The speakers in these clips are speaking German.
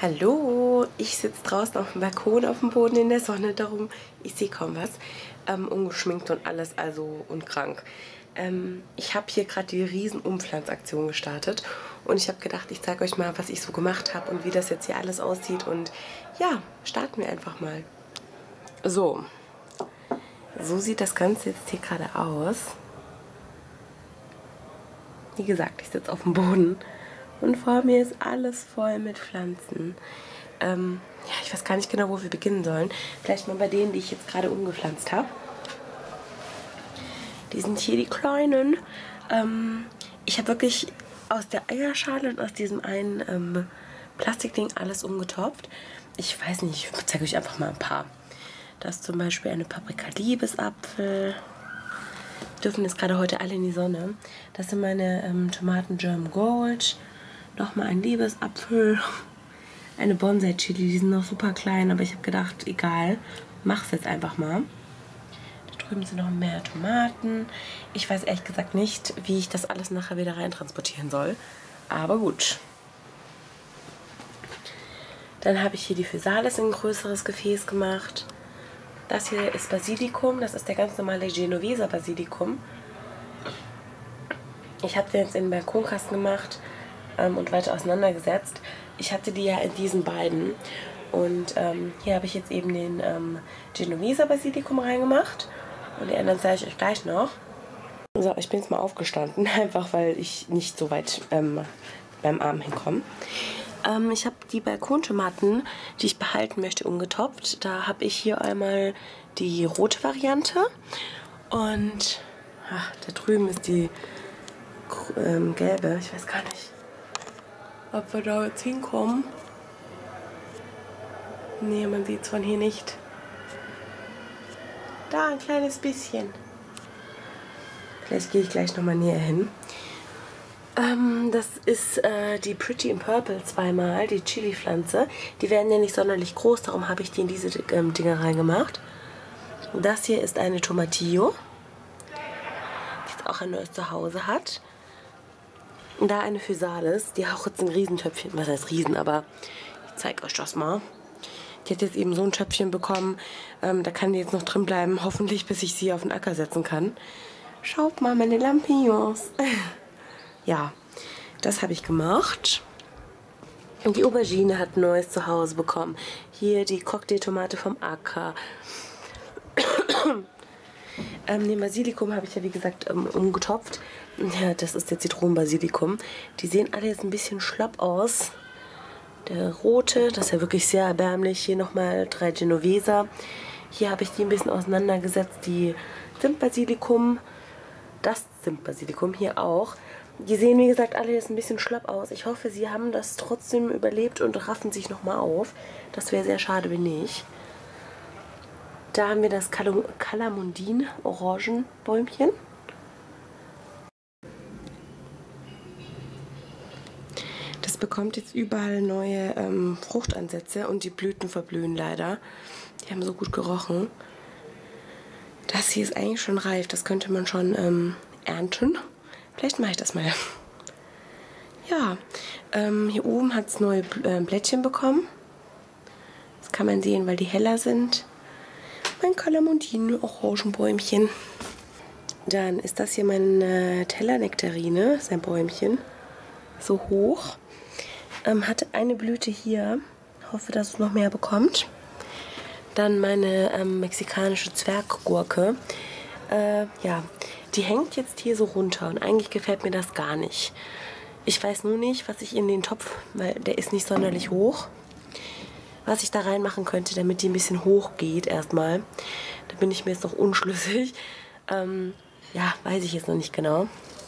Hallo, ich sitze draußen auf dem Balkon auf dem Boden in der Sonne, darum ich sehe kaum was. Ungeschminkt und alles, also und krank. Ich habe hier gerade die riesen Umpflanzaktion gestartet und ich habe gedacht, ich zeige euch mal, was ich so gemacht habe und wie das jetzt hier alles aussieht. Und ja, starten wir einfach mal. So sieht das Ganze jetzt hier gerade aus. Wie gesagt, ich sitze auf dem Boden und vor mir ist alles voll mit Pflanzen. Ja, ich weiß gar nicht genau, wo wir beginnen sollen. Vielleicht mal bei denen, die ich jetzt gerade umgepflanzt habe. Die sind hier die kleinen. Ich habe wirklich aus der Eierschale und aus diesem einen Plastikding alles umgetopft. Ich weiß nicht, ich zeige euch einfach mal ein paar. Das ist zum Beispiel eine Paprika-Liebesapfel. Dürfen jetzt gerade heute alle in die Sonne. Das sind meine Tomaten German Gold. Nochmal ein Liebesapfel. Eine Bonsai-Chili, die sind noch super klein, aber ich habe gedacht, egal, mach's jetzt einfach mal. Da drüben sind noch mehr Tomaten. Ich weiß ehrlich gesagt nicht, wie ich das alles nachher wieder rein transportieren soll. Aber gut. Dann habe ich hier die Physalis in ein größeres Gefäß gemacht. Das hier ist Basilikum, das ist der ganz normale Genoveser Basilikum. Ich habe den jetzt in den Balkonkasten gemacht und weiter auseinandergesetzt. Ich hatte die ja in diesen beiden. Und hier habe ich jetzt eben den Genoveser Basilikum reingemacht. Und die anderen zeige ich euch gleich noch. So, ich bin jetzt mal aufgestanden, einfach weil ich nicht so weit beim Arm hinkomme. Ich habe die Balkontomaten, die ich behalten möchte, umgetopft. Da habe ich hier einmal die rote Variante. Und da drüben ist die gelbe. Ich weiß gar nicht, ob wir da jetzt hinkommen. Nee, man sieht es von hier nicht. Da ein kleines bisschen. Vielleicht gehe ich gleich nochmal näher hin. Das ist die Pretty in Purple zweimal, die Chili-Pflanze. Die werden ja nicht sonderlich groß, darum habe ich die in diese Dinger reingemacht. Das hier ist eine Tomatillo, die jetzt auch ein neues Zuhause hat. Da eine Physalis, die auch jetzt ein Riesentöpfchen, was heißt Riesen, aber ich zeige euch das mal. Die hat jetzt eben so ein Töpfchen bekommen, da kann die jetzt noch drin bleiben, hoffentlich bis ich sie auf den Acker setzen kann. Schaut mal, meine Lampions. Ja, das habe ich gemacht. Und die Aubergine hat ein neues Zuhause bekommen. Hier die Cocktailtomate vom Acker. Den Basilikum habe ich ja wie gesagt umgetopft. Ja, das ist der Zitronenbasilikum. Die sehen alle jetzt ein bisschen schlapp aus. Der rote, das ist ja wirklich sehr erbärmlich. Hier nochmal 3 Genoveser. Hier habe ich die ein bisschen auseinandergesetzt. Die Zimtbasilikum. Das Zimtbasilikum hier auch. Die sehen, wie gesagt, alle jetzt ein bisschen schlapp aus. Ich hoffe, sie haben das trotzdem überlebt und raffen sich nochmal auf. Das wäre sehr schade, wenn nicht. Da haben wir das Calamundin-Orangenbäumchen. Das bekommt jetzt überall neue Fruchtansätze und die Blüten verblühen leider. Die haben so gut gerochen. Das hier ist eigentlich schon reif. Das könnte man schon ernten. Vielleicht mache ich das mal. Ja, hier oben hat es neue Blättchen bekommen. Das kann man sehen, weil die heller sind. Mein Calamundin-Orangenbäumchen. Dann ist das hier mein Teller-Nektarine, sein Bäumchen. So hoch. Hatte eine Blüte hier. Hoffe, dass es noch mehr bekommt. Dann meine mexikanische Zwerggurke. Ja, die hängt jetzt hier so runter und eigentlich gefällt mir das gar nicht. Ich weiß nur nicht, was ich in den Topf, weil der ist nicht sonderlich hoch, was ich da reinmachen könnte, damit die ein bisschen hoch geht erstmal. Da bin ich mir jetzt noch unschlüssig. Ja, weiß ich jetzt noch nicht genau.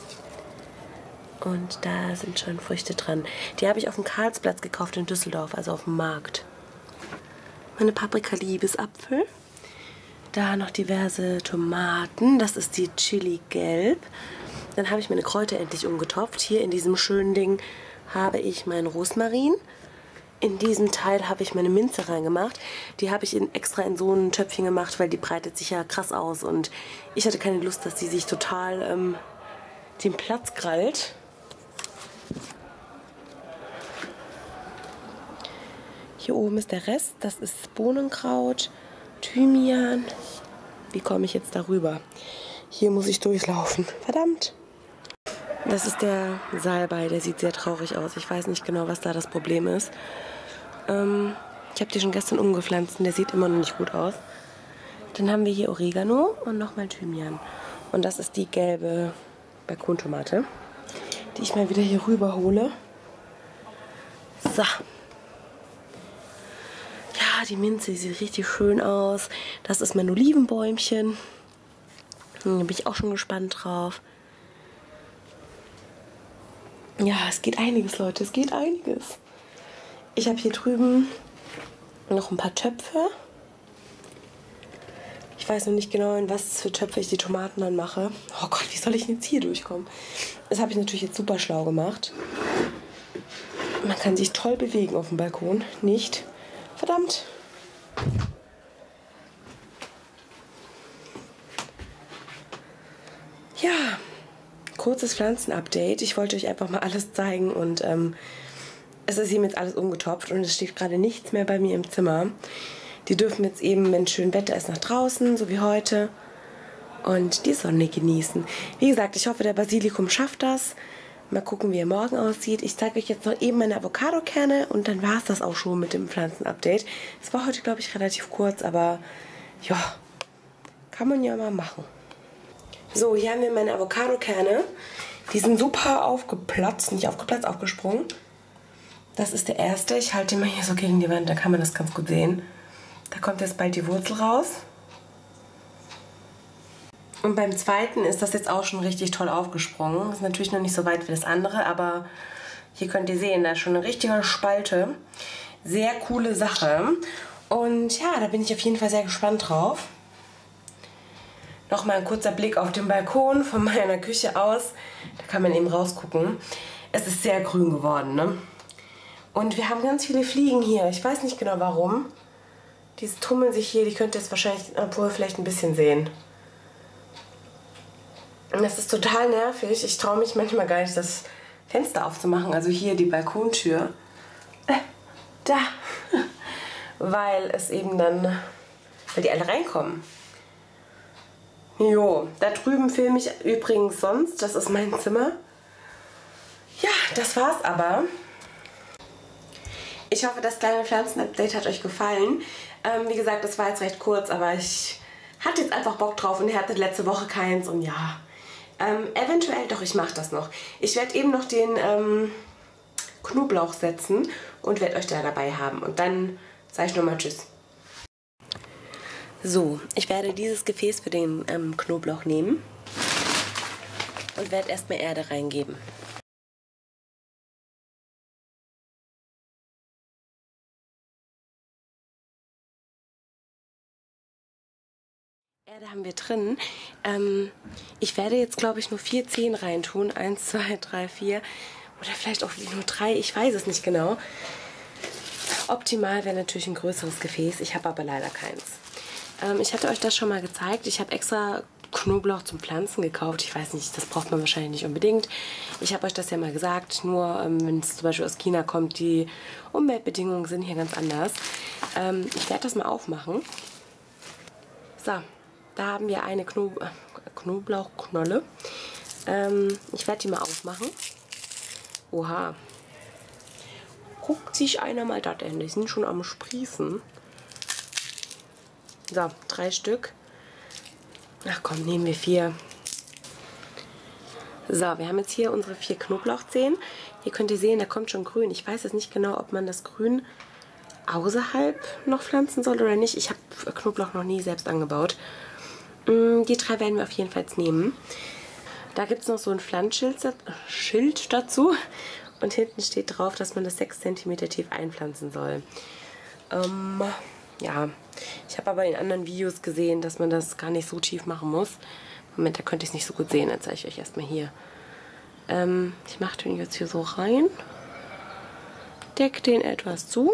Und da sind schon Früchte dran. Die habe ich auf dem Karlsplatz gekauft in Düsseldorf, also auf dem Markt. Meine Paprika-Liebesapfel. Da noch diverse Tomaten. Das ist die Chili Gelb. Dann habe ich meine Kräuter endlich umgetopft. Hier in diesem schönen Ding habe ich meinen Rosmarin. In diesem Teil habe ich meine Minze reingemacht. Die habe ich extra in so ein Töpfchen gemacht, weil die breitet sich ja krass aus. Und ich hatte keine Lust, dass die sich total den Platz krallt. Hier oben ist der Rest. Das ist Bohnenkraut, Thymian. Wie komme ich jetzt darüber? Hier muss ich durchlaufen. Verdammt. Das ist der Salbei. Der sieht sehr traurig aus. Ich weiß nicht genau, was da das Problem ist. Ich habe die schon gestern umgepflanzt und der sieht immer noch nicht gut aus. Dann haben wir hier Oregano und nochmal Thymian. Und das ist die gelbe Balkontomate, die ich mal wieder hier rüber hole. So. Ja, die Minze, die sieht richtig schön aus. Das ist mein Olivenbäumchen. Da bin ich auch schon gespannt drauf. Ja, es geht einiges, Leute. Es geht einiges. Ich habe hier drüben noch ein paar Töpfe. Ich weiß noch nicht genau, in was für Töpfe ich die Tomaten dann mache. Oh Gott, wie soll ich denn jetzt hier durchkommen? Das habe ich natürlich jetzt super schlau gemacht. Man kann sich toll bewegen auf dem Balkon. Nicht? Verdammt. Ja, kurzes Pflanzenupdate. Ich wollte euch einfach mal alles zeigen und es ist eben jetzt alles umgetopft und es steht gerade nichts mehr bei mir im Zimmer. Die dürfen jetzt eben, wenn schön Wetter ist, nach draußen, so wie heute, und die Sonne genießen. Wie gesagt, ich hoffe, der Basilikum schafft das. Mal gucken, wie er morgen aussieht. Ich zeige euch jetzt noch eben meine Avocado-Kerne und dann war es das auch schon mit dem Pflanzenupdate. Es war heute, glaube ich, relativ kurz, aber ja, kann man ja mal machen. So, hier haben wir meine Avocado-Kerne. Die sind super aufgeplatzt, nicht aufgeplatzt, aufgesprungen. Das ist der erste. Ich halte ihn mal hier so gegen die Wand, da kann man das ganz gut sehen. Da kommt jetzt bald die Wurzel raus. Und beim zweiten ist das jetzt auch schon richtig toll aufgesprungen. Ist natürlich noch nicht so weit wie das andere, aber hier könnt ihr sehen, da ist schon eine richtige Spalte. Sehr coole Sache. Und ja, da bin ich auf jeden Fall sehr gespannt drauf. Nochmal ein kurzer Blick auf den Balkon von meiner Küche aus. Da kann man eben rausgucken. Es ist sehr grün geworden, ne? Und wir haben ganz viele Fliegen hier. Ich weiß nicht genau warum. Die tummeln sich hier. Die könnt ihr jetzt wahrscheinlich vielleicht ein bisschen sehen. Und das ist total nervig. Ich traue mich manchmal gar nicht, das Fenster aufzumachen. Also hier die Balkontür. Da. Weil es eben dann, weil die alle reinkommen. Jo, da drüben filme ich übrigens sonst. Das ist mein Zimmer. Ja, das war's aber. Ich hoffe, das kleine Pflanzenupdate hat euch gefallen. Wie gesagt, das war jetzt recht kurz, aber ich hatte jetzt einfach Bock drauf und ihr hattet letzte Woche keins und ja. Eventuell, doch, ich mache das noch. Ich werde eben noch den Knoblauch setzen und werde euch da dabei haben. Und dann sage ich nochmal Tschüss. So, ich werde dieses Gefäß für den Knoblauch nehmen und werde erstmal Erde reingeben. Erde haben wir drin. Ich werde jetzt, glaube ich, nur 4 Zehen reintun. 1, 2, 3, 4 oder vielleicht auch nur 3. Ich weiß es nicht genau. Optimal wäre natürlich ein größeres Gefäß. Ich habe aber leider keins. Ich hatte euch das schon mal gezeigt. Ich habe extra Knoblauch zum Pflanzen gekauft. Ich weiß nicht, das braucht man wahrscheinlich nicht unbedingt. Ich habe euch das ja mal gesagt. Nur wenn es zum Beispiel aus China kommt, die Umweltbedingungen sind hier ganz anders. Ich werde das mal aufmachen. So. Da haben wir eine Knoblauchknolle. Ich werde die mal aufmachen. Oha. Guckt sich einer mal das an. Die sind schon am Sprießen. So, 3 Stück. Ach komm, nehmen wir 4. So, wir haben jetzt hier unsere 4 Knoblauchzehen. Hier könnt ihr sehen, da kommt schon Grün. Ich weiß jetzt nicht genau, ob man das Grün außerhalb noch pflanzen soll oder nicht. Ich habe Knoblauch noch nie selbst angebaut. Die 3 werden wir auf jeden Fall jetzt nehmen. Da gibt es noch so ein Pflanzschild dazu. Und hinten steht drauf, dass man das 6 cm tief einpflanzen soll. Ja, ich habe aber in anderen Videos gesehen, dass man das gar nicht so tief machen muss. Moment, da könnte ich es nicht so gut sehen. Dann zeige ich euch erstmal hier. Ich mache den jetzt hier so rein. Decke den etwas zu.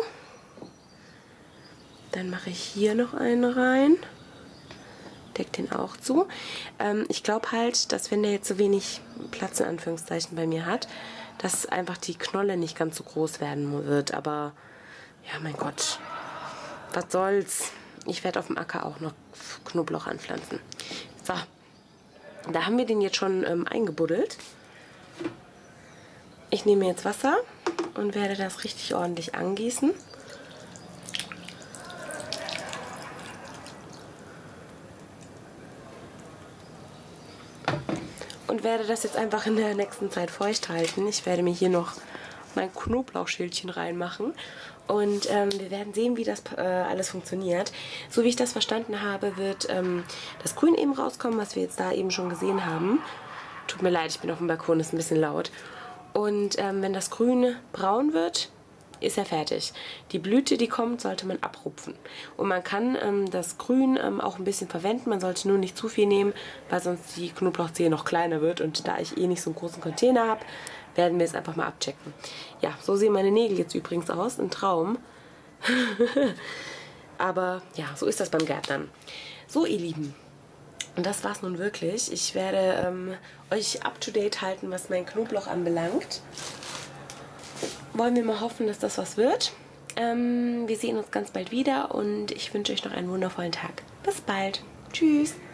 Dann mache ich hier noch einen rein. Deckt den auch zu. Ich glaube halt, dass wenn der jetzt so wenig Platz in Anführungszeichen bei mir hat, dass einfach die Knolle nicht ganz so groß werden wird. Aber Ja, mein Gott. Was soll's? Ich werde auf dem Acker auch noch Knoblauch anpflanzen. So, da haben wir den jetzt schon eingebuddelt. Ich nehme jetzt Wasser und werde das richtig ordentlich angießen. Und werde das jetzt einfach in der nächsten Zeit feucht halten. Ich werde mir hier noch mein Knoblauchschälchen reinmachen. Und wir werden sehen, wie das alles funktioniert. So wie ich das verstanden habe, wird das Grün eben rauskommen, was wir jetzt da eben schon gesehen haben. Tut mir leid, ich bin auf dem Balkon, ist ein bisschen laut. Und wenn das Grün braun wird, ist er fertig. Die Blüte, die kommt, sollte man abrupfen. Und man kann das Grün auch ein bisschen verwenden. Man sollte nur nicht zu viel nehmen, weil sonst die Knoblauchzehe noch kleiner wird. Und da ich eh nicht so einen großen Container habe, werden wir es einfach mal abchecken. Ja, so sehen meine Nägel jetzt übrigens aus. Ein Traum. Aber ja, so ist das beim Gärtnern. So, ihr Lieben. Und das war's nun wirklich. Ich werde euch up to date halten, was mein Knoblauch anbelangt. Wollen wir mal hoffen, dass das was wird. Wir sehen uns ganz bald wieder und ich wünsche euch noch einen wundervollen Tag. Bis bald. Tschüss.